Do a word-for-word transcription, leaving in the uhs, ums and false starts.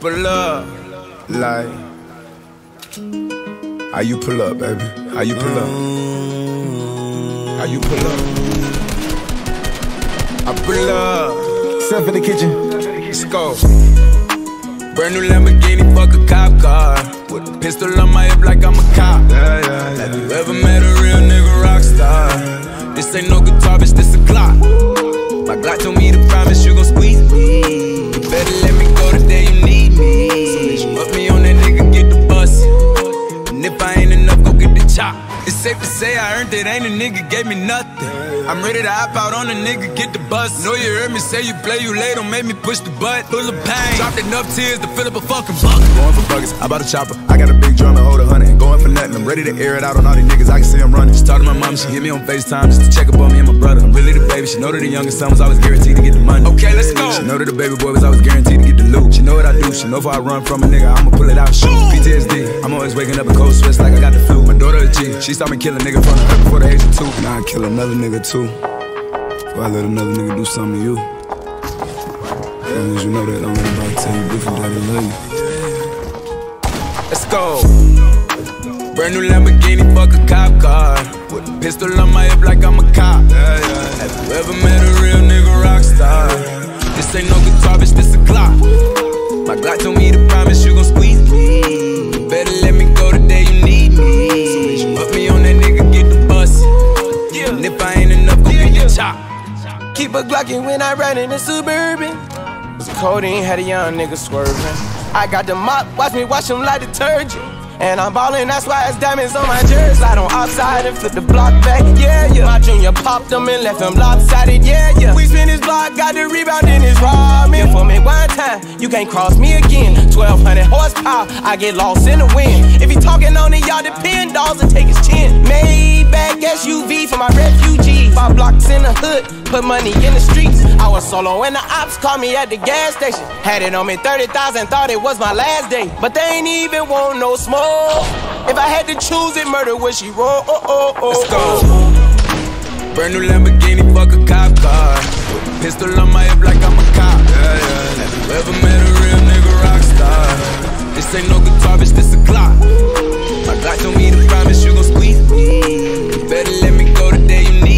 pull up. Like, how you pull up, baby? How you pull up? How you pull up? I pull up. Step in the kitchen. Let's go. Brand new Lamborghini, fuck a cop car. With a pistol on my hip like I'm a cop. Yeah, yeah, yeah. Have you ever met a real nigga Rockstar? This ain't no guitar, bitch, this a Glock. My Glock told me to promise you gon' squeeze me. You better let me go the day you need me. So bitch, you put me on that nigga, get the bus. And if I ain't enough, go get the chop. It's safe to say I earned it, ain't a nigga gave me nothing. I'm ready to hop out on a nigga, get the bus. Know you heard me say you play, you late, don't make me push the butt. Full of pain, dropped enough tears to fill up a fucking bucket. Going for buckets, I bought a chopper. I got a big drum and hold a hundred. Ain't going for nothing, I'm ready to air it out on all these niggas. I can see I'm running. She talked to my mom, she hit me on FaceTime just to check up on me and my brother. I'm really the baby, she know that the youngest son was always guaranteed to get the money. Okay, let's go. She know that the baby boy was always guaranteed to get the loot. She know what I do, she know if I run from a nigga, I'ma pull it out and shoot. P T S D, I'm always waking up in cold sweats like I got the flu. My daughter a G, she saw me kill a nigga from her before the age of two. Now I kill another nigga too. Before I let another nigga do something to you. As long as you know that, don't let nobody tell you different that I love you. Let's go. Brand new Lamborghini, fuck a cop car. With a pistol on my hip like I'm a cop. Yeah, yeah. Have you ever met a real nigga Rockstar? This ain't no guitar, bitch, this a Glock. My Glock told me to promise you gon' squeeze me. You better let me go the day you need me. So bitch, you put me on that nigga, get the bus. Yeah. And if I ain't enough, go get the chop. Keep a Glockin' when I ride in the Suburban. Cause codeine had a young nigga swerving. I got the mop, watch me wash him like detergent. And I'm ballin', that's why it's diamonds on my jersey. Slide on outside and flip the block back, yeah, yeah. My junior popped him and left him lopsided, yeah, yeah. We spin his block, got the rebound in his ramen. For me one time, you can't cross me again. twelve hundred horsepower, I get lost in the wind. If he talking on it, y'all depend, dolls and take his chin. Maybach S U V for my refugees. Five blocks in the hood, put money in the streets. I was solo and the ops called me at the gas station. Had it on me thirty thousand, thought it was my last day. But they ain't even want no smoke. If I had to choose it, murder would she roll? Oh, oh, oh, Let's go. Brand new Lamborghini, fuck a cop car. With a pistol on my hip like I'm a cop. Yeah, yeah. Have you ever met a real nigga Rockstar? This ain't no guitar, bitch, this a Glock. My Glock told me to promise you gon' squeeze me. You better let me go the day you need